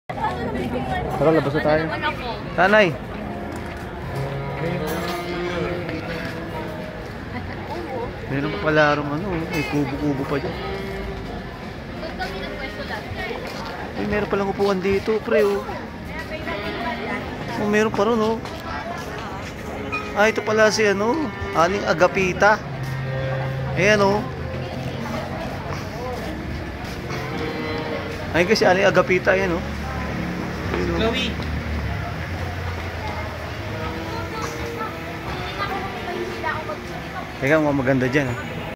Tara, labas na tayo. Tanay. Meron pa pala ano, may kubo-kubo pa dyan. Ay, meron palang upuan dito, pre, oh. Oh, meron pa rin, oh. Ah, ito pala si, ano, Aling Agapita. Ayan, oh. Ayun kasi Aling Agapita, ayan, oh. Gawi. Teka, maganda dyan, oh.